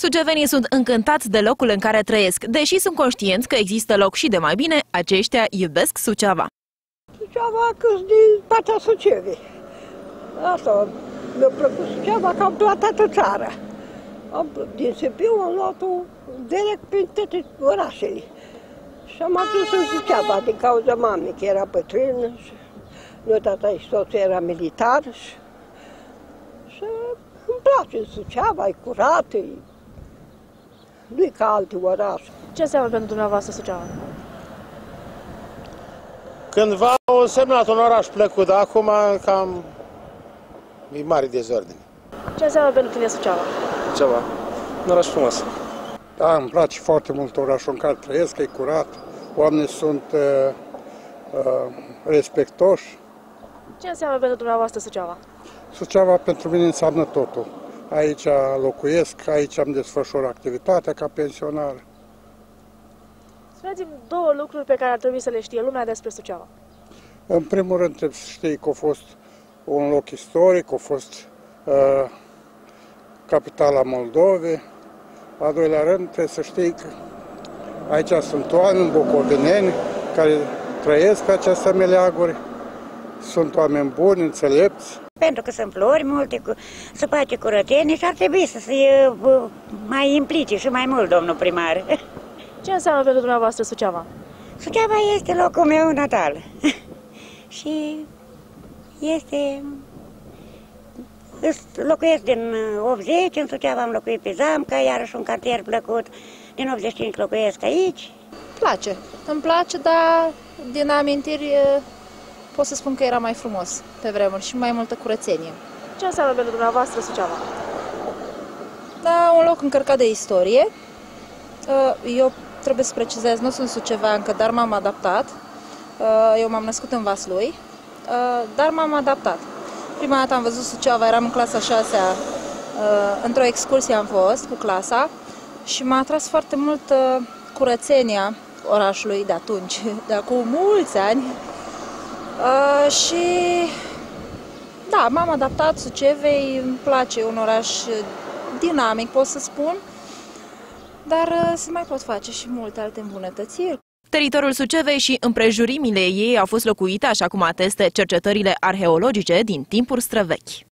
Sucevenii sunt încântați de locul în care trăiesc. Deși sunt conștienți că există loc și de mai bine, aceștia iubesc Suceava. Suceava că-s din partea Sucevei. Asta mi-a plăcut Suceava, că am luat toată țara. Din Sibiu am luat-o direct prin toate orașele. Și am adus în Suceava din cauza mamei, că era bătrână. Și noi tata și soțul era militar. Și îmi place Suceava, e curată, nu-i ca alte orașe. Ce înseamnă pentru dumneavoastră Suceava? Cândva au semnat un oraș plăcut, dar acum cam e mare dezordine. Ce înseamnă pentru tine Suceava? Suceava, un oraș frumos. Da, îmi place foarte mult orașul în care trăiesc, e curat, oamenii sunt respectoși. Ce înseamnă pentru dumneavoastră Suceava? Suceava pentru mine înseamnă totul. Aici locuiesc, aici am desfășurat activitatea ca pensionar. Spuneți-mi două lucruri pe care ar trebui să le știe lumea despre Suceava. În primul rând trebuie să știi că a fost un loc istoric, a fost capitala Moldovei. Al doilea rând trebuie să știi că aici sunt oameni bucovineni care trăiesc pe aceste meleaguri. Sunt oameni buni, înțelepți. Pentru că sunt flori multe, se face curățenie și ar trebui să se mai implice și mai mult, domnul primar. Ce înseamnă pentru dumneavoastră Suceava? Suceava este locul meu natal și este... Locuiesc din 80, în Suceava am locuit pe Zamca, iarăși un cartier plăcut, din 85 locuiesc aici. Place, îmi place, dar din amintiri pot să spun că era mai frumos pe vremuri și mai multă curățenie. Ce înseamnă pentru dumneavoastră Suceava? Da, un loc încărcat de istorie. Eu trebuie să precizez, nu sunt suceveancă, dar m-am adaptat. Eu m-am născut în Vaslui, dar m-am adaptat. Prima dată am văzut Suceava, eram în clasa 6-a, într-o excursie am fost cu clasa și m-a atras foarte mult curățenia orașului de atunci, de acum mulți ani. Și da, m-am adaptat Sucevei, îmi place, un oraș dinamic, pot să spun, dar se mai pot face și multe alte îmbunătățiri. Teritoriul Sucevei și împrejurimile ei au fost locuite, așa cum atestă cercetările arheologice din timpuri străvechi.